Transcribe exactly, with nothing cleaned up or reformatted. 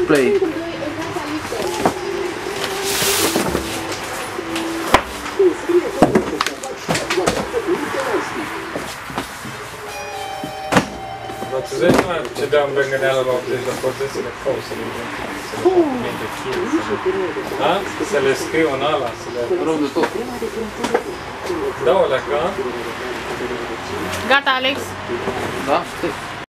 Play. Ma tu sai come ci abbiamo un granello da portarsi le cose, ah? Se le scrivono alla, se le... Rog de tot. Da, o lecă. Gata, Alex? Da? Stai.